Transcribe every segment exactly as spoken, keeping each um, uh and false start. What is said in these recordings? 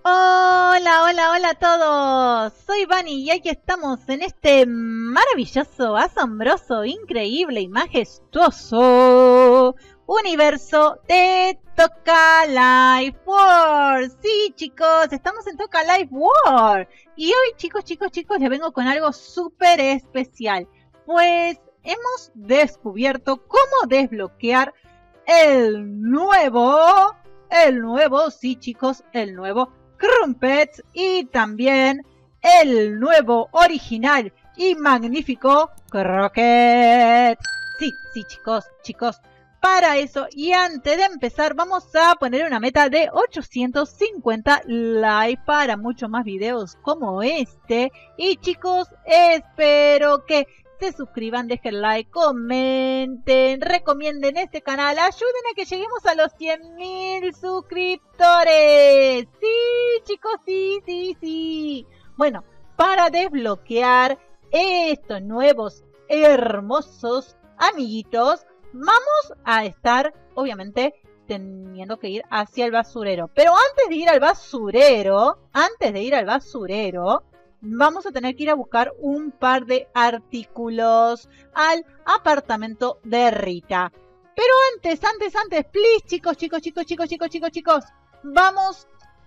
Hola, hola, hola a todos. Soy Vani y aquí estamos en este maravilloso, asombroso, increíble y majestuoso universo de Toca Life World. Sí, chicos, estamos en Toca Life World. Y hoy, chicos, chicos, chicos, les vengo con algo súper especial. Pues hemos descubierto cómo desbloquear el nuevo, el nuevo, sí, chicos, el nuevo Crumpets y también el nuevo, original y magnífico Croquet. Sí, sí, chicos, chicos. Para eso, y antes de empezar, vamos a poner una meta de ochocientos cincuenta likes para muchos más videos como este. Y chicos, espero que se suscriban, dejen like, comenten, recomienden este canal, ayuden a que lleguemos a los cien mil suscriptores. Sí, chicos, sí, sí, sí. Bueno, para desbloquear estos nuevos hermosos amiguitos, vamos a estar, obviamente, teniendo que ir hacia el basurero. Pero antes de ir al basurero, antes de ir al basurero, vamos a tener que ir a buscar un par de artículos al apartamento de Rita. Pero antes, antes, antes, please, chicos, chicos, chicos, chicos, chicos, chicos, chicos, vamos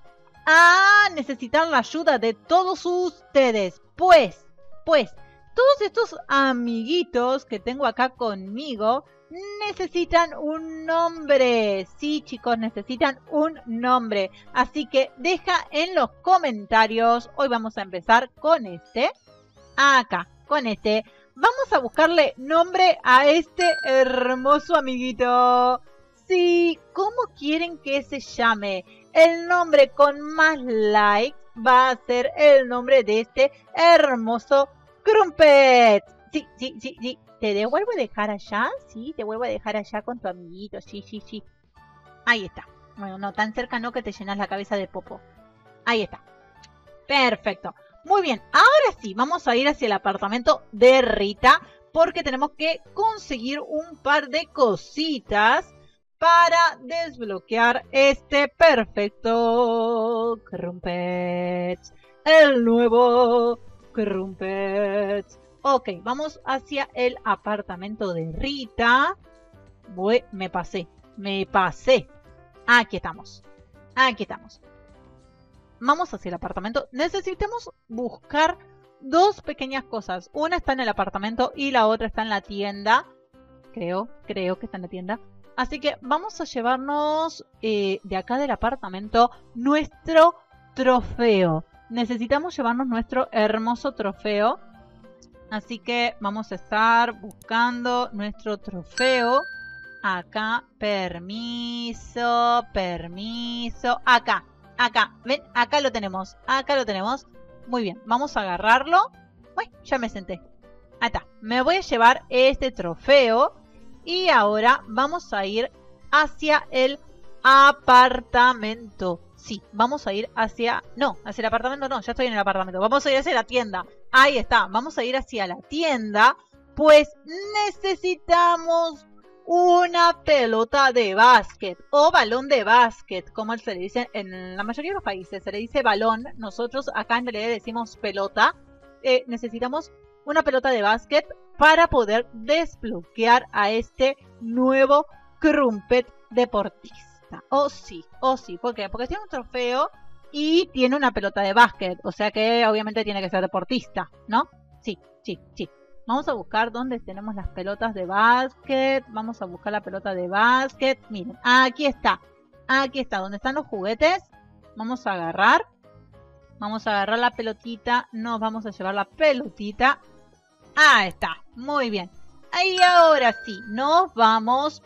a necesitar la ayuda de todos ustedes. Pues, pues, todos estos amiguitos que tengo acá conmigo necesitan un nombre. Sí, chicos, necesitan un nombre. Así que deja en los comentarios. Hoy vamos a empezar con este. Acá, con este. Vamos a buscarle nombre a este hermoso amiguito. Sí, ¿cómo quieren que se llame? El nombre con más likes va a ser el nombre de este hermoso Crumpet. Sí, sí, sí, sí. ¿Te devuelvo a dejar allá? Sí, te vuelvo a dejar allá con tu amiguito. Sí, sí, sí. Ahí está. Bueno, no, tan cerca no que te llenas la cabeza de popo. Ahí está. Perfecto. Muy bien. Ahora sí, vamos a ir hacia el apartamento de Rita. Porque tenemos que conseguir un par de cositas para desbloquear este perfecto Crumpet. El nuevo Crumpet. Ok, vamos hacia el apartamento de Rita. Voy, me pasé, me pasé. Aquí estamos, aquí estamos. Vamos hacia el apartamento. Necesitamos buscar dos pequeñas cosas. Una está en el apartamento y la otra está en la tienda. Creo, creo que está en la tienda. Así que vamos a llevarnos eh, de acá del apartamento nuestro trofeo. Necesitamos llevarnos nuestro hermoso trofeo. Así que vamos a estar buscando nuestro trofeo. Acá, permiso, permiso. Acá, acá, ven, acá lo tenemos. Acá lo tenemos. Muy bien, vamos a agarrarlo. Uy, ya me senté. Ahí está. Me voy a llevar este trofeo. Y ahora vamos a ir hacia el apartamento. Sí, vamos a ir hacia... No, hacia el apartamento no, ya estoy en el apartamento. Vamos a ir hacia la tienda. Ahí está, vamos a ir hacia la tienda. Pues necesitamos una pelota de básquet o balón de básquet, como se le dice en la mayoría de los países. Se le dice balón, nosotros acá en realidad decimos pelota. Eh, necesitamos una pelota de básquet para poder desbloquear a este nuevo Crumpet deportista. Oh sí, oh sí, ¿por qué? Porque tiene un trofeo y tiene una pelota de básquet, o sea que obviamente tiene que ser deportista, ¿no? Sí, sí, sí. Vamos a buscar dónde tenemos las pelotas de básquet, vamos a buscar la pelota de básquet, miren, aquí está, aquí está, donde están los juguetes, vamos a agarrar, vamos a agarrar la pelotita, nos vamos a llevar la pelotita, ahí está, muy bien. Y ahora sí, nos vamos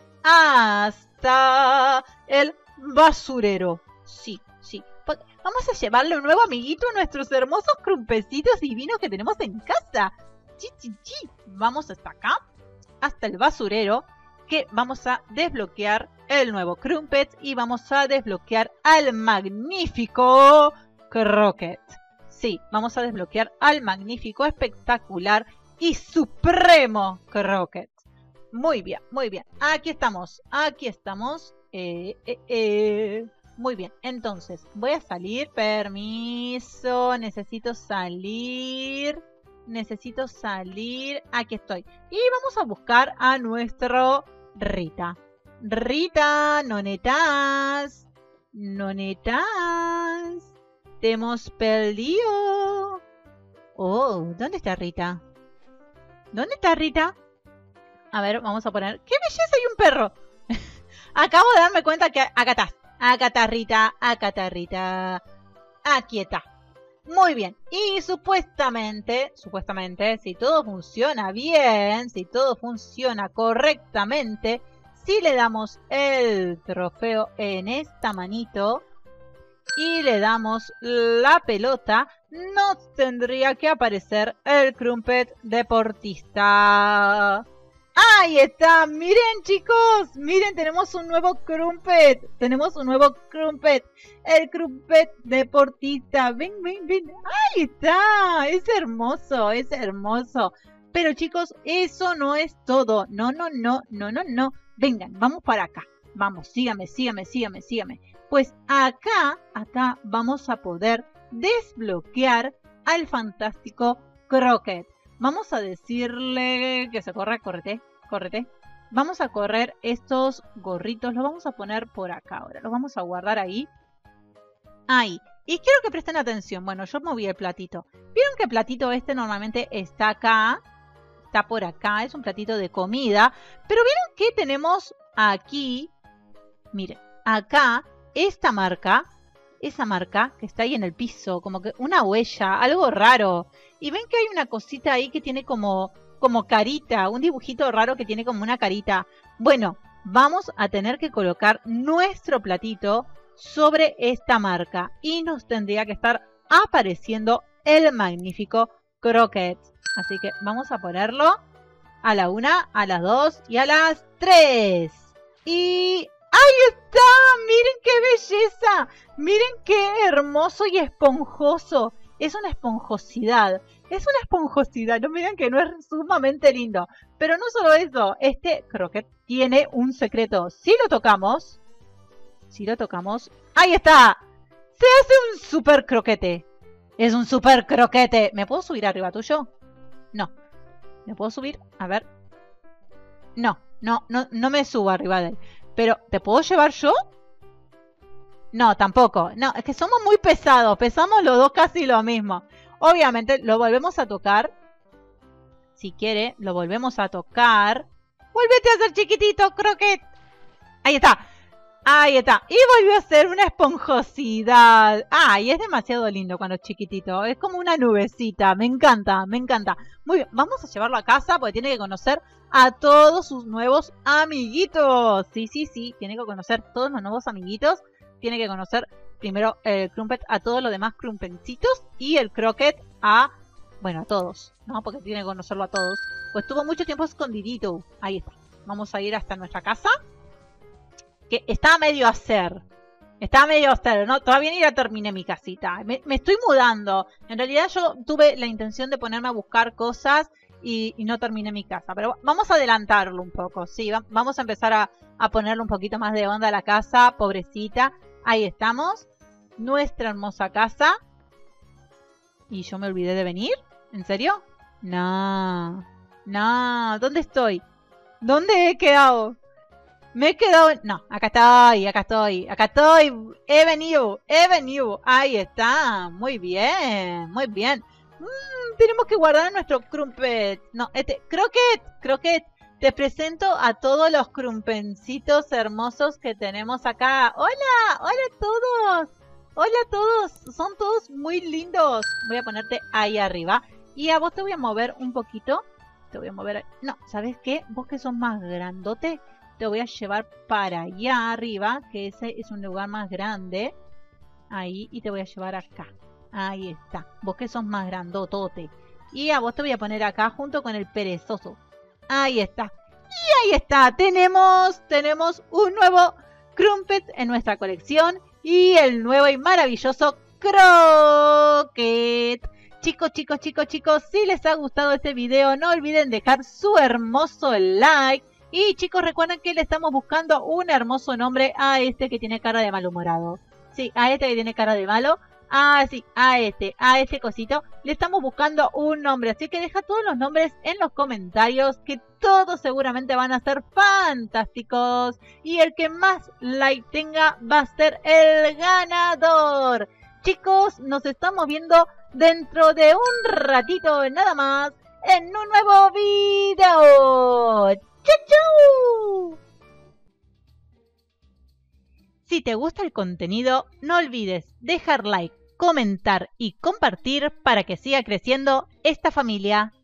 hasta el basurero. Sí, sí. Vamos a llevarle un nuevo amiguito a nuestros hermosos crumpecitos divinos que tenemos en casa. Chi, chi, chi. Vamos hasta acá, hasta el basurero, que vamos a desbloquear el nuevo Crumpet y vamos a desbloquear al magnífico Croquet. Sí, vamos a desbloquear al magnífico, espectacular y supremo Croquet. Muy bien, muy bien. Aquí estamos, aquí estamos. Eh, eh, eh. Muy bien, entonces voy a salir. Permiso, necesito salir. Necesito salir. Aquí estoy. Y vamos a buscar a nuestro Rita. Rita, nonetas. Nonetas. Te hemos perdido. Oh, ¿dónde está Rita? ¿Dónde está Rita? A ver, vamos a poner... ¡Qué belleza! Hay un perro. Acabo de darme cuenta que... Acá está. Acá está Rita. Acá está Rita. Aquí está. Muy bien. Y supuestamente... Supuestamente, si todo funciona bien, si todo funciona correctamente, si le damos el trofeo en esta manito y le damos la pelota, nos tendría que aparecer el Crumpet deportista. ¡Ahí está! ¡Miren, chicos! ¡Miren! Tenemos un nuevo Crumpet. Tenemos un nuevo Crumpet. El Crumpet deportista. ¡Ven, ven, ven! ¡Ahí está! Es hermoso, es hermoso. Pero, chicos, eso no es todo. No, no, no, no, no, no. Vengan, vamos para acá. Vamos, sígame, sígame, sígame, sígame. Pues acá, acá vamos a poder desbloquear al fantástico Croquet. Vamos a decirle que se corra, córrete, córrete. Vamos a correr estos gorritos, los vamos a poner por acá ahora. Los vamos a guardar ahí. Ahí. Y quiero que presten atención. Bueno, yo moví el platito. ¿Vieron que el platito este normalmente está acá? Está por acá, es un platito de comida. Pero ¿vieron que tenemos aquí? Miren, acá, esta marca, esa marca que está ahí en el piso, como que una huella, algo raro. Y ven que hay una cosita ahí que tiene como, como carita, un dibujito raro que tiene como una carita. Bueno, vamos a tener que colocar nuestro platito sobre esta marca. Y nos tendría que estar apareciendo el magnífico Croquet. Así que vamos a ponerlo a la una, a las dos y a las tres. Y... ¡ahí está! ¡Miren qué belleza! ¡Miren qué hermoso y esponjoso! Es una esponjosidad. Es una esponjosidad. No miren que no es sumamente lindo. Pero no solo eso. Este Croquet tiene un secreto. Si lo tocamos... Si lo tocamos... ¡ahí está! Se hace un super croquete. Es un super croquete. ¿Me puedo subir arriba tuyo? No. ¿Me puedo subir? A ver. No. No, no, no me subo arriba de él. Pero, ¿te puedo llevar yo? No, tampoco. No, es que somos muy pesados. Pesamos los dos casi lo mismo. Obviamente, lo volvemos a tocar. Si quiere, lo volvemos a tocar. ¡Vuélvete a ser chiquitito, Croquet! Ahí está. Ahí está. Y volvió a ser una esponjosidad. Ay, es demasiado lindo cuando es chiquitito. Es como una nubecita. Me encanta, me encanta. Muy bien, vamos a llevarlo a casa porque tiene que conocer a todos sus nuevos amiguitos. Sí, sí, sí. Tiene que conocer todos los nuevos amiguitos. Tiene que conocer primero el Crumpet a todos los demás Crumpencitos. Y el Croquet a... bueno, a todos, ¿no? Porque tiene que conocerlo a todos. Pues estuvo mucho tiempo escondidito. Ahí está. Vamos a ir hasta nuestra casa. Que está medio a hacer. Está medio a hacer, ¿no? Todavía ni la terminé mi casita. Me, me estoy mudando. En realidad yo tuve la intención de ponerme a buscar cosas y, y no terminé mi casa. Pero vamos a adelantarlo un poco, sí. Va, vamos a empezar a, a ponerle un poquito más de onda a la casa. Pobrecita. Ahí estamos. Nuestra hermosa casa. ¿Y yo me olvidé de venir? ¿En serio? No. No. ¿Dónde estoy? ¿Dónde he quedado? Me he quedado... no, acá estoy, acá estoy, acá estoy. He venido, he venido. Ahí está. Muy bien, muy bien. Mm, tenemos que guardar nuestro Crumpet. No, este... Croquet, Croquet. Te presento a todos los crumpencitos hermosos que tenemos acá. ¡Hola! ¡Hola a todos! ¡Hola a todos! Son todos muy lindos. Voy a ponerte ahí arriba. Y a vos te voy a mover un poquito. Te voy a mover... no, ¿sabes qué? Vos que sos más grandote... te voy a llevar para allá arriba, que ese es un lugar más grande. Ahí, y te voy a llevar acá. Ahí está. Vos que sos más grandotote. Y a vos te voy a poner acá junto con el perezoso. Ahí está. Y ahí está. Tenemos, tenemos un nuevo Crumpet en nuestra colección. Y el nuevo y maravilloso Croquet. Chicos, chicos, chicos, chicos, si les ha gustado este video, no olviden dejar su hermoso like. Y chicos, recuerden que le estamos buscando un hermoso nombre a este que tiene cara de malhumorado. sí, a este que tiene cara de malo. Ah, sí, a este, a este cosito. Le estamos buscando un nombre, así que deja todos los nombres en los comentarios, que todos seguramente van a ser fantásticos. Y el que más like tenga va a ser el ganador. Chicos, nos estamos viendo dentro de un ratito nada más en un nuevo video. ¡Chau, chau! Si te gusta el contenido, no olvides dejar like, comentar y compartir para que siga creciendo esta familia.